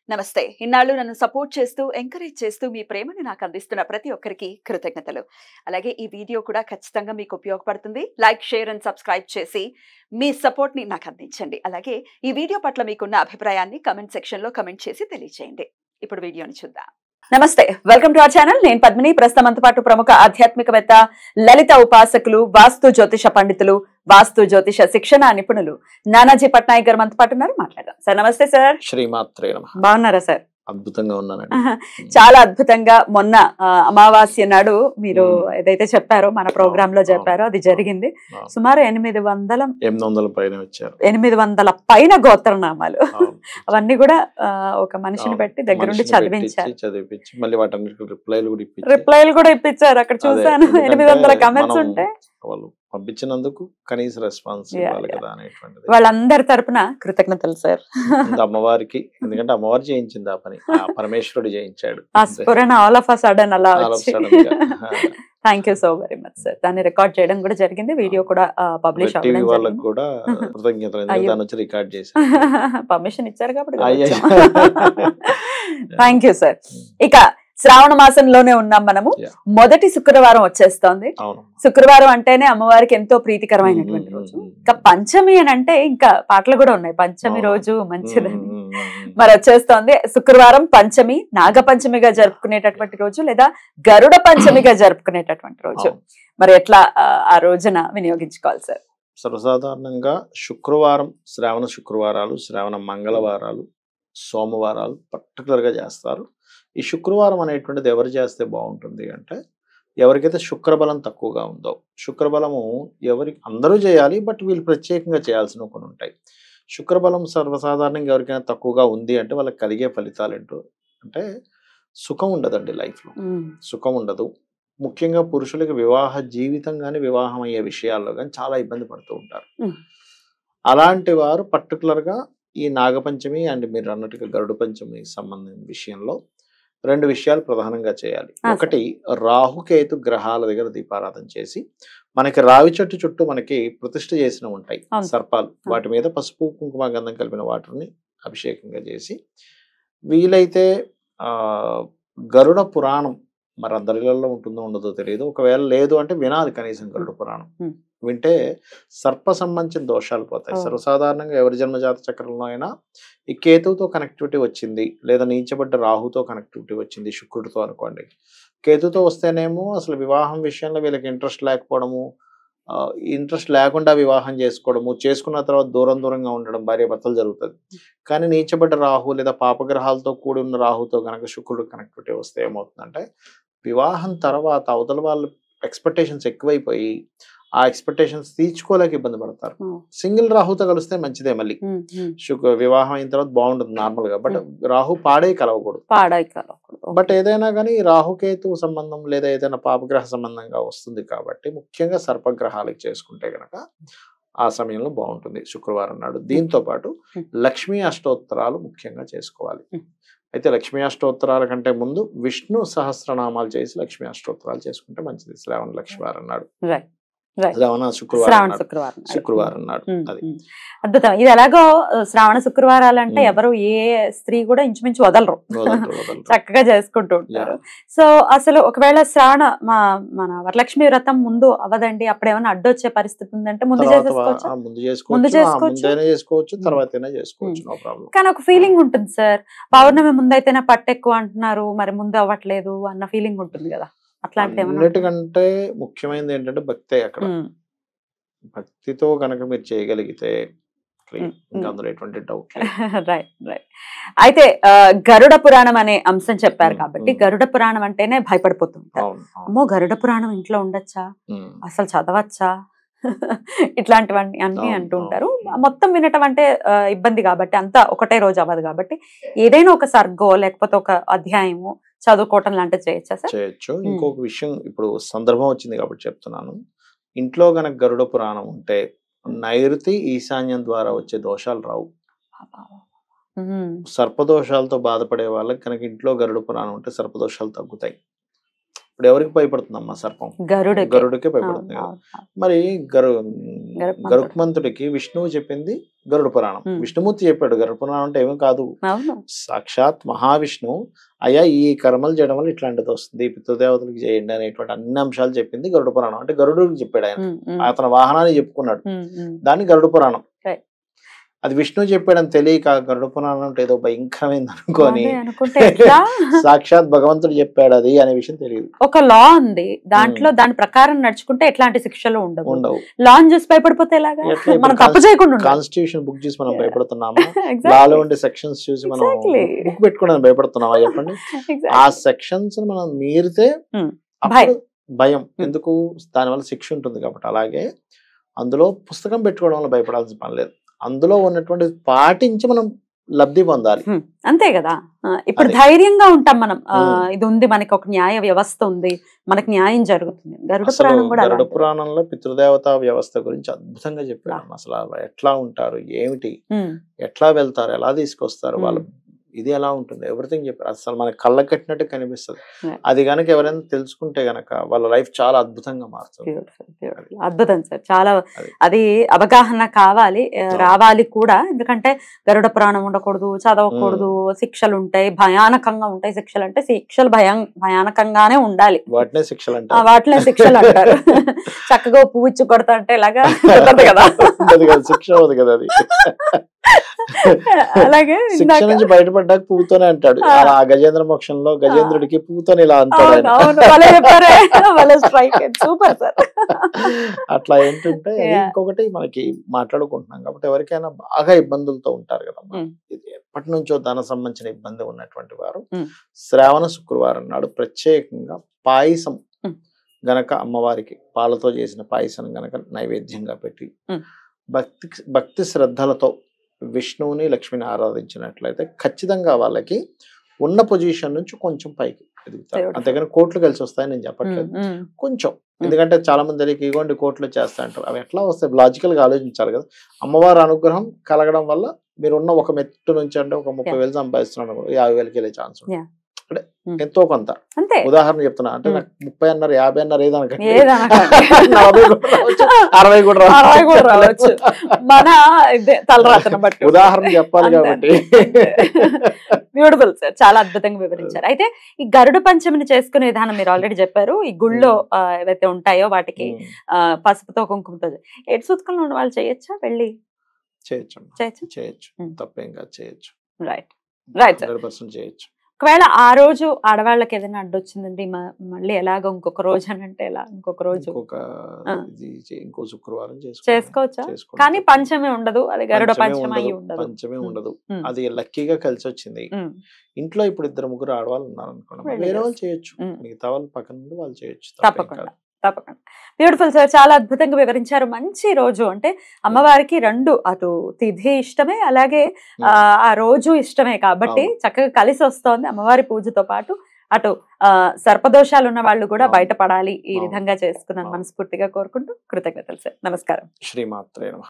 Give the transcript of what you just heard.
నమస్తే. ఇన్నాళ్ళు నన్ను సపోర్ట్ చేస్తూ, ఎంకరేజ్ చేస్తూ మీ ప్రేమను నాకు అందిస్తున్న ప్రతి ఒక్కరికి కృతజ్ఞతలు. అలాగే ఈ వీడియో కూడా ఖచ్చితంగా మీకు ఉపయోగపడుతుంది. లైక్, షేర్ అండ్ సబ్స్క్రైబ్ చేసి మీ సపోర్ట్‌ని నాకు అందించండి. అలాగే ఈ వీడియో పట్ల మీకున్న అభిప్రాయాన్ని కామెంట్ సెక్షన్‌లో కామెంట్ చేసి తెలియజేయండి. ఇప్పుడు వీడియోని చూద్దాం. నమస్తే, వెల్కమ్ టు అవర్ ఛానల్. నేను పద్మిని. ప్రస్తుతం మనతో పాటు ప్రముఖ ఆధ్యాత్మికవేత్త, లలిత ఉపాసకులు, వాస్తు జ్యోతిష పండితులు, వాస్తు జ్యోతిష శిక్షణ నిపుణులు నానాజీ పట్నాయక్ గారు మనతో పాటు ఉన్నారు. మాట్లాడదాం. సార్ నమస్తే సార్. శ్రీమాత్రే నమః. బాగున్నారా సార్? అద్భుతంగా ఉన్నానండి. చాలా అద్భుతంగా. మొన్న అమావాస్య నాడు మీరు ఏదైతే చెప్పారో మన ప్రోగ్రామ్ లో చెప్పారో అది జరిగింది. సుమారు 800 పైన వచ్చారు. 800 పైన గోత్రనామాలు. అవన్నీ కూడా ఒక మనిషిని పెట్టి దగ్గరుండి చదివించి మళ్ళీ వాటి రిప్లైలు కూడా ఇప్పించారు. అక్కడ చూసాను 800 కమెంట్స్ ఉంటే వాళ్ళు పంపించినందుకు కనీస రెస్పాన్స్ ఇవ్వాలి కదా అనేటువంటిది. వాళ్ళందరి తరపున కృతజ్ఞతలు సార్. అమ్మవారికి, ఎందుకంటే అమ్మవారు చేయించింది ఆ పని, పరమేశ్వరుడు చేయించాడు. ఆ స్ఫురణ ఆల్ ఆఫ్ అ సడన్ అలా thank you so very much sir. దాన్ని రికార్డ్ చేయడం కూడా జరిగింది, వీడియో కూడా పబ్లిష్ అవ్వడం వాళ్ళకి కూడా కృతజ్ఞతలు. దాని వచ్చి రికార్డ్ చేసి పర్మిషన్ ఇచ్చారు కాబట్టి థ్యాంక్ యూ సార్. ఇక శ్రావణ మాసంలోనే ఉన్నాం మనము. మొదటి శుక్రవారం వచ్చేస్తోంది. శుక్రవారం అంటేనే అమ్మవారికి ఎంతో ప్రీతికరమైనటువంటి రోజు. ఇంకా పంచమి అని అంటే ఇంకా పాటలు కూడా ఉన్నాయి, పంచమి రోజు మంచిదని. మరి వచ్చేస్తోంది శుక్రవారం పంచమి, నాగపంచమిగా జరుపుకునేటటువంటి రోజు, లేదా గరుడ పంచమిగా జరుపుకునేటటువంటి రోజు. మరి ఎట్లా ఆ రోజున వినియోగించుకోవాలి సార్? సర్వసాధారణంగా శుక్రవారం, శ్రావణ శుక్రవారాలు, శ్రావణ మంగళవారాలు, సోమవారాలు పర్టికులర్ గా చేస్తారు. ఈ శుక్రవారం అనేటువంటిది ఎవరు చేస్తే బాగుంటుంది అంటే, ఎవరికైతే శుక్రబలం తక్కువగా ఉందో, శుక్రబలము ఎవరికి అందరూ చేయాలి, బట్ వీళ్ళు ప్రత్యేకంగా చేయాల్సిన కొన్ని ఉంటాయి. శుక్రబలం సర్వసాధారణంగా ఎవరికైనా తక్కువగా ఉంది అంటే వాళ్ళకి కలిగే ఫలితాలు ఏంటో అంటే, సుఖం ఉండదండి లైఫ్లో, సుఖం ఉండదు. ముఖ్యంగా పురుషులకి వివాహ జీవితం కానీ, వివాహం అయ్యే విషయాల్లో కానీ చాలా ఇబ్బంది పడుతూ ఉంటారు. అలాంటి వారు పర్టికులర్గా ఈ నాగపంచమి అండ్ మీరు అన్నట్టుగా గరుడ పంచమి సంబంధించిన విషయంలో 2 విషయాలు ప్రధానంగా చేయాలి. ఒకటి, రాహుకేతు గ్రహాల దగ్గర దీపారాధన చేసి, మనకి రావి చెట్టు చుట్టూ మనకి ప్రతిష్ఠ చేసిన ఉంటాయి సర్పాలు, వాటి మీద పసుపు కుంకుమ గంధం కలిపిన వాటిని అభిషేకంగా చేసి, వీలైతే గరుడ పురాణం మరి అందరిలో ఉంటుందో ఉండదో తెలియదు, ఒకవేళ లేదు అంటే వినాలి కనీసం గరుడ పురాణం. వింటే సర్ప సంబంధించిన దోషాలు పోతాయి. సర్వసాధారణంగా ఎవరి జన్మజాత చక్రంలో అయినా ఈ కేతువుతో కనెక్టివిటీ వచ్చింది, లేదా నీచబడ్డ రాహుతో కనెక్టివిటీ వచ్చింది, శుక్రుడితో అనుకోండి. కేతుతో వస్తేనేమో అసలు వివాహం విషయంలో వీళ్ళకి ఇంట్రెస్ట్ లేకపోవడము, ఇంట్రెస్ట్ లేకుండా వివాహం చేసుకోవడము, చేసుకున్న తర్వాత దూరంగా ఉండడం, భార్యాభర్తలు జరుగుతుంది. కానీ నీచబడ్డ రాహు లేదా పాపగ్రహాలతో కూడి ఉన్న రాహుతో కనుక శుక్రుడు కనెక్టివిటీ వస్తే ఏమవుతుందంటే, వివాహం తర్వాత అవతల వాళ్ళు ఎక్స్పెక్టేషన్స్ ఎక్కువైపోయి ఆ ఎక్స్పెక్టేషన్స్ తీర్చుకోలేక ఇబ్బంది పడతారు. సింగిల్ రాహుతో కలిస్తే మంచిదే, మళ్ళీ వివాహం అయిన తర్వాత బాగుంటుంది నార్మల్ గా, బట్ రాహు పాడే కలవకూడదు. బట్ ఏదైనా కానీ రాహుకేతు సంబంధం లేదా ఏదైనా పాపగ్రహ సంబంధంగా వస్తుంది కాబట్టి ముఖ్యంగా సర్పగ్రహాలకు చేసుకుంటే గనక ఆ సమయంలో బాగుంటుంది శుక్రవారం నాడు. దీంతో పాటు లక్ష్మీ అష్టోత్తరాలు ముఖ్యంగా చేసుకోవాలి. అయితే లక్ష్మీ అష్టోత్తరాల కంటే ముందు విష్ణు సహస్రనామాలు చేసి లక్ష్మీ అష్టోత్తరాలు చేసుకుంటే మంచిది శ్రావణ లక్ష్మీవారం నాడు, శుక్రవారం నాడు. అది అద్భుతం. ఇది ఎలాగో శ్రావణ శుక్రవారాలు అంటే ఎవరు ఏ స్త్రీ కూడా ఇంచుమించు వదలరు, చక్కగా చేసుకుంటూ ఉంటారు. సో అసలు ఒకవేళ మన వరలక్ష్మి వ్రతం ముందు అవదండి, అప్పుడేమైనా అడ్డొచ్చే పరిస్థితి ఉందంటే ముందు చేసుకోవచ్చు, తర్వాత చేసుకోవచ్చు, నో ప్రాబ్లం. కానీ ఒక ఫీలింగ్ ఉంటుంది సార్, పౌర్ణమి ముందు అయితేనే పట్టు ఎక్కువ అంటున్నారు, మరి ముందు అవ్వట్లేదు అన్న ఫీలింగ్ ఉంటుంది కదా. అన్నిటికంటే ముఖ్యమైనది ఏంటంటే భక్తే. అక్కడ భక్తితో కనుక మీరు చేయగలిగితే అందులో ఎటువంటి డౌట్. Right right. అయితే గరుడ పురాణం అనే అంశం చెప్పారు కాబట్టి, గరుడ పురాణం అంటేనే భయపడిపోతుంటారు. అమ్మో గరుడ పురాణం ఇంట్లో ఉండొచ్చా, అసలు చదవచ్చా, ఇట్లాంటివన్నీ అన్ని అంటూ ఉంటారు. మొత్తం వినటం అంటే ఇబ్బంది కాబట్టి, అంతా ఒకటే రోజు అవ్వదు కాబట్టి ఏదైనా ఒక సర్గో లేకపోతే ఒక అధ్యాయము చదువుకోవటం లాంటివి చేయొచ్చా సార్? చేయొచ్చు. ఇంకొక విషయం, ఇప్పుడు సందర్భం వచ్చింది కాబట్టి చెప్తున్నాను. ఇంట్లో గనక గరుడ పురాణం ఉంటే నైరుతి ఈశాన్యం ద్వారా వచ్చే దోషాలు రావు. సర్పదోషాలతో బాధపడే వాళ్ళకి కనుక ఇంట్లో గరుడ పురాణం ఉంటే సర్పదోషాలు తగ్గుతాయి. ఇప్పుడు ఎవరికి భయపడుతుందమ్మా సర్పం? గరుడికే భయపడుతుంది కదా. మరి గరుత్మంతుడికి విష్ణువు చెప్పింది గరుడ పురాణం. విష్ణుమూర్తి చెప్పాడు గరుడ పురాణం అంటే ఏమీ కాదు, సాక్షాత్ మహావిష్ణువు అయ్యా ఈ కర్మలు చేయడం వల్ల ఇట్లాంటిది వస్తుంది, పితృదేవతలకు చేయండి అనేటువంటి అన్ని అంశాలు చెప్పింది గరుడ పురాణం. అంటే గరుడికి చెప్పాడు ఆయన, అతని వాహనాన్ని చెప్పుకున్నాడు, దాన్ని గరుడ పురాణం. అది విష్ణువు చెప్పాడని తెలియక గరుడ పురాణం అంటే ఏదో భయంకరమైంది అనుకోని సాక్షాత్ భగవంతుడు చెప్పాడు అది అనే విషయం తెలియదు. ఒక లా ఉంది దాంట్లో, దాని ప్రకారం నడుచుకుంటే ఎట్లాంటి శిక్షలు ఉండవు. లా చూసి భయపడిపోతే మనం తప్పు చేయకుండా కాన్స్టిట్యూషన్ బుక్ చూసి మనం భయపడుతున్నామా? లాలో ఉండే సెక్షన్స్ చూసి మనం బుక్ పెట్టుకోవడానికి భయపడుతున్నామా చెప్పండి? ఆ సెక్షన్స్ మనం మీరితే భయం ఎందుకు? దానివల్ల శిక్ష ఉంటుంది కాబట్టి. అలాగే అందులో పుస్తకం పెట్టుకోవడం వల్ల భయపడాల్సిన పని లేదు, అందులో ఉన్నటువంటి పాటించి మనం లబ్ధి పొందాలి, అంతే కదా. ఇప్పుడు ధైర్యంగా ఉంటాం మనం, ఇది ఉంది మనకి, ఒక న్యాయ వ్యవస్థ ఉంది, మనకి న్యాయం జరుగుతుంది. గరుడ పురాణంలో పితృదేవతా వ్యవస్థ గురించి అద్భుతంగా చెప్పాడు. అసలు ఎట్లా ఉంటారు, ఏమిటి, ఎట్లా వెళ్తారు, ఎలా తీసుకొస్తారు, వాళ్ళు ఇది ఎలా ఉంటుంది, ఎవ్రీథింగ్ చెప్పారు. అసలు మనకి కళ్ళ కట్టినట్టు కనిపిస్తుంది. అది కనుక ఎవరైనా తెలుసుకుంటే గనక వాళ్ళ లైఫ్ చాలా అద్భుతంగా మారుతుంది. అద్భుతం సార్, చాలా అది అవగాహన కావాలి, రావాలి కూడా. ఎందుకంటే గరుడ పురాణం ఉండకూడదు, చదవకూడదు, శిక్షలు ఉంటాయి, భయానకంగా ఉంటాయి శిక్షలు. అంటే శిక్షలు భయానకంగానే ఉండాలి, వాటినే శిక్షలు అంటారు. వాటినే శిక్షలు అంటారు. చక్కగా పువ్వు ఇచ్చి కొడతా అంటే ఇలాగా కదా, శిక్ష అవుతుంది కదా అది. అలాగే శిక్ష నుంచి బయటపడ్డాక పువ్వుతోనే అంటాడు. అలా గజేంద్ర మోక్షంలో గజేంద్రుడికి పువ్వుతోనే ఇలా అంటాడు. అట్లా ఏంటంటే ఇంకొకటి మనకి మాట్లాడుకుంటున్నాం కాబట్టి ఎవరికైనా బాగా ఇబ్బందులతో ఉంటారు కదా, ఎప్పటి నుంచో ధన సంబంధించిన ఇబ్బంది ఉన్నటువంటి వారు శ్రావణ శుక్రవారం నాడు ప్రత్యేకంగా పాయసం గనక అమ్మవారికి పాలతో చేసిన పాయసం గనక నైవేద్యంగా పెట్టి భక్తి శ్రద్ధలతో విష్ణువుని లక్ష్మిని ఆరాధించినట్లయితే ఖచ్చితంగా వాళ్ళకి ఉన్న పొజిషన్ నుంచి కొంచెం పైకి ఎదుగుతారు. అంతేగాని కోట్లు కలిసి వస్తాయని నేను చెప్పట్లేదు, కొంచెం. ఎందుకంటే చాలా మంది తెలియక ఇగోండి కోట్లు చేస్తా అంటారు. అవి ఎట్లా వస్తాయి? లాజికల్ గా ఆలోచించాలి కదా. అమ్మవారి అనుగ్రహం కలగడం వల్ల మీరున్న ఒక మెట్టు నుంచి అంటే ఒక 30,000 సంపాదిస్తున్నాను, 50,000కి వెళ్ళే ఛాన్స్ ఉంది. అంటే ఎంతో కొంత ఉదాహరణ చెప్తున్నా. అంటే నాకు 30 అన్నారు, 50 అన్నారు, ఏదనకండి 60 కూడా రావచ్చు. మన తలరాతను బట్టి ఉదాహరణ చెప్పాలి కాబట్టి. బ్యూటిఫుల్ సార్, చాలా అద్భుతంగా వివరించారు. అయితే ఈ గరుడ పంచమిని చేసుకునే విధానం మీరు ఆల్రెడీ చెప్పారు. ఈ గుళ్ళో ఏవైతే ఉంటాయో వాటికి పసుపుతో కుంకుమతో ఎటు సూతకంలో ఉన్న వాళ్ళు చేయొచ్చా? వెళ్ళి చేయొచ్చు, తప్పేం కాదు, చేయొచ్చు. రైట్ రైట్ సార్, 100% చేయొచ్చు. ఒకవేళ ఆ రోజు ఆడవాళ్ళకి ఏదైనా అడ్డొచ్చిందండి, మళ్ళీ ఎలాగో ఇంకొక రోజు అని అంటే ఎలా? ఇంకొక రోజు ఇంకో శుక్రవారం చేసుకోవచ్చా? కానీ పంచమే ఉండదు, అది గరుడ పంచమే అయ్యి ఉండదు. పంచమే ఉండదు, అది లక్కీగా కలిసి వచ్చింది. ఇంట్లో ఇప్పుడు 2-3 ఆడవాళ్ళు ఉన్నారు అనుకోండి, వేరే వాళ్ళు చేయొచ్చు, మిగతా వాళ్ళు పక్కన నుండి వాళ్ళు చేయొచ్చు. తప్పకుండా తప్పకుండా. బ్యూటిఫుల్ సార్, చాలా అద్భుతంగా వివరించారు. మంచి రోజు అంటే అమ్మవారికి 2 అటు తిథి ఇష్టమే, అలాగే ఆ రోజు ఇష్టమే కాబట్టి చక్కగా కలిసి వస్తోంది. అమ్మవారి పూజతో పాటు అటు సర్పదోషాలు ఉన్న వాళ్ళు కూడా బయటపడాలి, ఈ విధంగా చేసుకున్నాను మనస్ఫూర్తిగా కోరుకుంటూ కృతజ్ఞతలు సార్. నమస్కారం. శ్రీమాత్రే నమః.